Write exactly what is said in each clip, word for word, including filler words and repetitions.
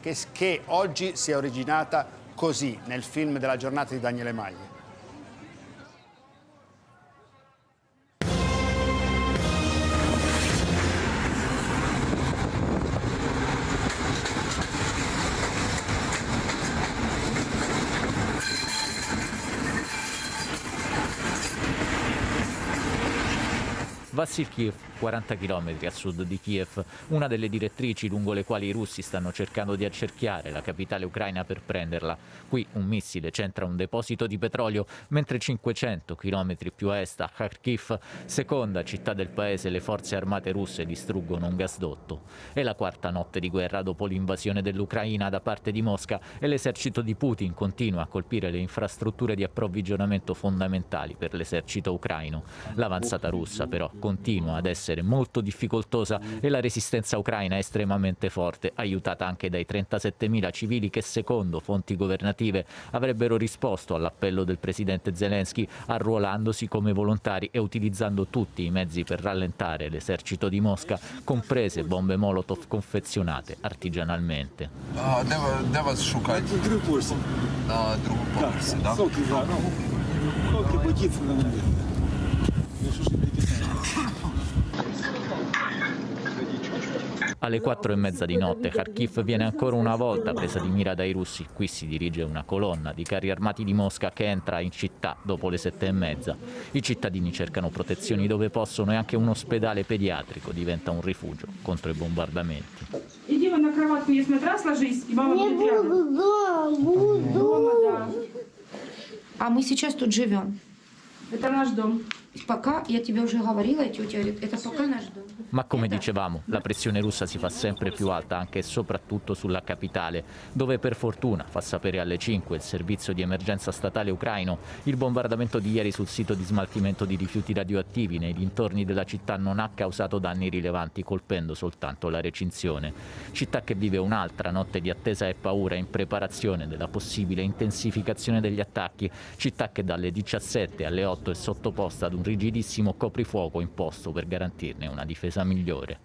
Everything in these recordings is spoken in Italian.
che, che oggi si è originata così nel film della giornata di Daniele Magli. Vassilkiv, quaranta chilometri a sud di Kiev, una delle direttrici lungo le quali i russi stanno cercando di accerchiare la capitale ucraina per prenderla. Qui un missile centra un deposito di petrolio, mentre cinquecento chilometri più a est, a Kharkiv, seconda città del paese, le forze armate russe distruggono un gasdotto. È la quarta notte di guerra dopo l'invasione dell'Ucraina da parte di Mosca e l'esercito di Putin continua a colpire le infrastrutture di approvvigionamento fondamentali per l'esercito ucraino. L'avanzata russa, però, continua ad essere molto difficoltosa e la resistenza ucraina è estremamente forte, aiutata anche dai trentasettemila civili che, secondo fonti governative, avrebbero risposto all'appello del presidente Zelensky arruolandosi come volontari e utilizzando tutti i mezzi per rallentare l'esercito di Mosca, comprese bombe Molotov confezionate artigianalmente. А, де, де вас шукати? Другий поверсі. На другому поверсі, так? Соки, так. Соки, бодіться на мене. Alle quattro e mezza di notte Kharkiv viene ancora una volta presa di mira dai russi. Qui si dirige una colonna di carri armati di Mosca che entra in città dopo le sette e mezza. I cittadini cercano protezioni dove possono e anche un ospedale pediatrico diventa un rifugio contro i bombardamenti. Иди вон на кроватку, есть матрас, ложись, и мама будет рядом. Дома, да. А мы сейчас тут живем. Это наш дом. Пока, я тебе уже говорила, тетя говорит, это пока наш дом. Ma come dicevamo, la pressione russa si fa sempre più alta anche e soprattutto sulla capitale, dove per fortuna, fa sapere alle cinque il servizio di emergenza statale ucraino, il bombardamento di ieri sul sito di smaltimento di rifiuti radioattivi nei dintorni della città non ha causato danni rilevanti, colpendo soltanto la recinzione. Città che vive un'altra notte di attesa e paura in preparazione della possibile intensificazione degli attacchi, città che dalle diciassette alle otto è sottoposta ad un rigidissimo coprifuoco imposto per garantirne una difesa migliore.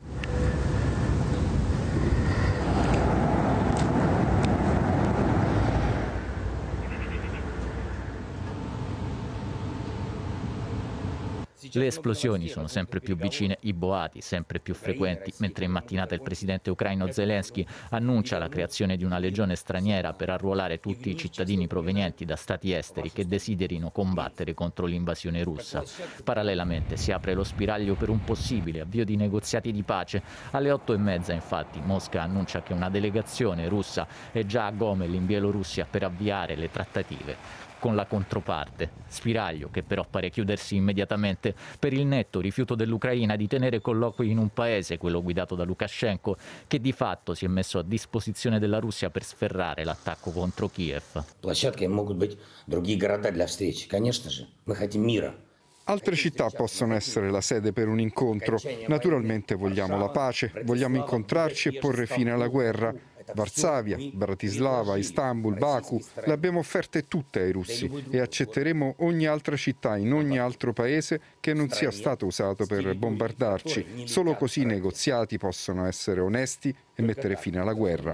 Le esplosioni sono sempre più vicine, i boati sempre più frequenti, mentre in mattinata il presidente ucraino Zelensky annuncia la creazione di una legione straniera per arruolare tutti i cittadini provenienti da stati esteri che desiderino combattere contro l'invasione russa. Parallelamente si apre lo spiraglio per un possibile avvio di negoziati di pace. Alle otto e mezza, infatti, Mosca annuncia che una delegazione russa è già a Gomel in Bielorussia per avviare le trattative con la controparte, spiraglio che però pare chiudersi immediatamente per il netto rifiuto dell'Ucraina di tenere colloqui in un paese, quello guidato da Lukashenko, che di fatto si è messo a disposizione della Russia per sferrare l'attacco contro Kiev. Площадками могут быть другие города для встречи, конечно же. Мы хотим мира. Altre città possono essere la sede per un incontro. Naturalmente vogliamo la pace, vogliamo incontrarci e porre fine alla guerra. Varsavia, Bratislava, Istanbul, Baku, le abbiamo offerte tutte ai russi e accetteremo ogni altra città in ogni altro paese che non sia stato usato per bombardarci. Solo così i negoziati possono essere onesti e mettere fine alla guerra.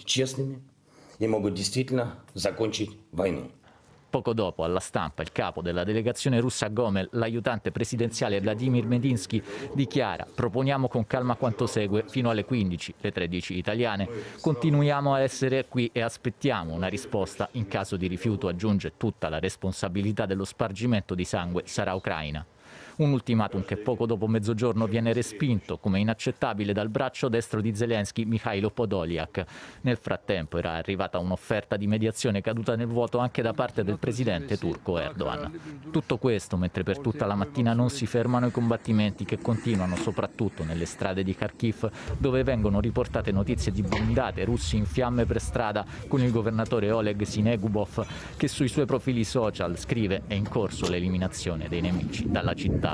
Poco dopo, alla stampa, il capo della delegazione russa a Gomel, l'aiutante presidenziale Vladimir Medinsky, dichiara: proponiamo con calma quanto segue fino alle quindici, le tredici italiane. Continuiamo a essere qui e aspettiamo una risposta. In caso di rifiuto, aggiunge, tutta la responsabilità dello spargimento di sangue sarà ucraina. Un ultimatum che poco dopo mezzogiorno viene respinto come inaccettabile dal braccio destro di Zelensky, Mikhailo Podolyak. Nel frattempo era arrivata un'offerta di mediazione caduta nel vuoto anche da parte del presidente turco Erdogan. Tutto questo mentre per tutta la mattina non si fermano i combattimenti che continuano soprattutto nelle strade di Kharkiv, dove vengono riportate notizie di blindate russi in fiamme per strada, con il governatore Oleg Sinegubov che sui suoi profili social scrive: è in corso l'eliminazione dei nemici dalla città.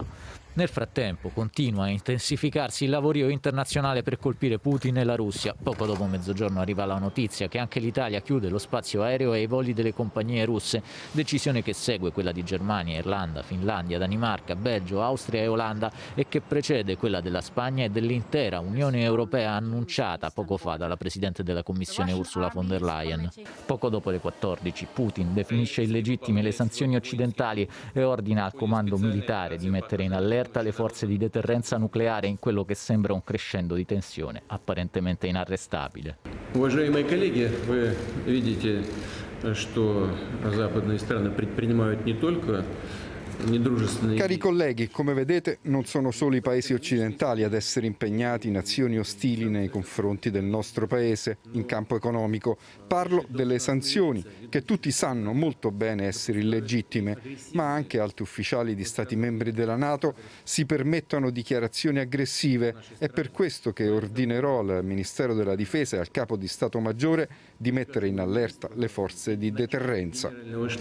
Nel frattempo continua a intensificarsi il lavorio internazionale per colpire Putin e la Russia. Poco dopo mezzogiorno arriva la notizia che anche l'Italia chiude lo spazio aereo ai voli delle compagnie russe, decisione che segue quella di Germania, Irlanda, Finlandia, Danimarca, Belgio, Austria e Olanda e che precede quella della Spagna e dell'intera Unione Europea annunciata poco fa dalla Presidente della Commissione Ursula von der Leyen. Poco dopo le quattordici Putin definisce illegittime le sanzioni occidentali e ordina al comando militare di mettere in allerta le forze di deterrenza nucleare in quello che sembra un crescendo di tensione apparentemente inarrestabile. Уважаемые коллеги, вы видите, что западные страны предпринимают не только Cari colleghi, come vedete non sono solo i paesi occidentali ad essere impegnati in azioni ostili nei confronti del nostro paese in campo economico. Parlo delle sanzioni, che tutti sanno molto bene essere illegittime, ma anche alti ufficiali di Stati membri della NATO si permettono dichiarazioni aggressive. È per questo che ordinerò al Ministero della Difesa e al Capo di Stato Maggiore di mettere in allerta le forze di deterrenza.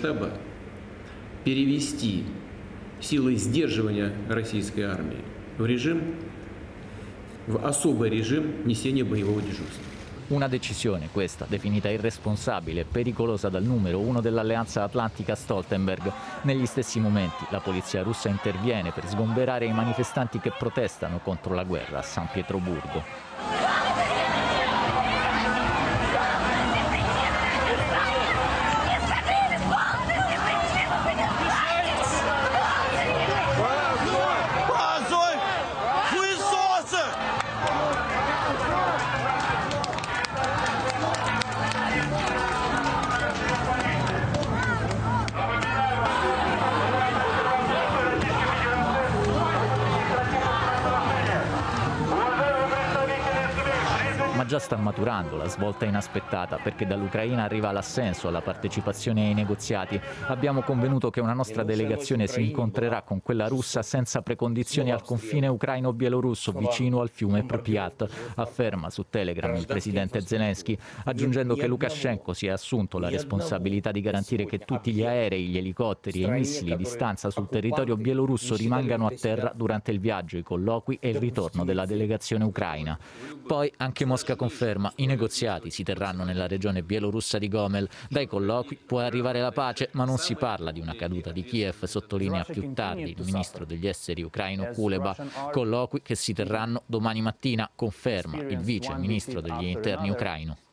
Перевести силы сдерживания российской армии в режим, в особый режим несения боевого дежурства. Una decisione questa definita irresponsabile e pericolosa dal numero uno dell'Alleanza Atlantica Stoltenberg. Negli stessi momenti la polizia russa interviene per sgomberare i manifestanti che protestano contro la guerra a San Pietroburgo. Ma già sta maturando la svolta inaspettata, perché dall'Ucraina arriva l'assenso alla partecipazione ai negoziati. Abbiamo convenuto che una nostra delegazione si incontrerà con quella russa senza precondizioni al confine ucraino-bielorusso vicino al fiume Pripyat, afferma su Telegram il presidente Zelensky, aggiungendo che Lukashenko si è assunto la responsabilità di garantire che tutti gli aerei, gli elicotteri e i missili di stanza sul territorio bielorusso rimangano a terra durante il viaggio, i colloqui e il ritorno della delegazione ucraina. Poi anche Mosca conferma, i negoziati si terranno nella regione bielorussa di Gomel. Dai colloqui può arrivare la pace, ma non si parla di una caduta di Kiev, sottolinea più tardi il ministro degli esteri ucraino Kuleba. Colloqui che si terranno domani mattina, conferma il vice ministro degli interni ucraino.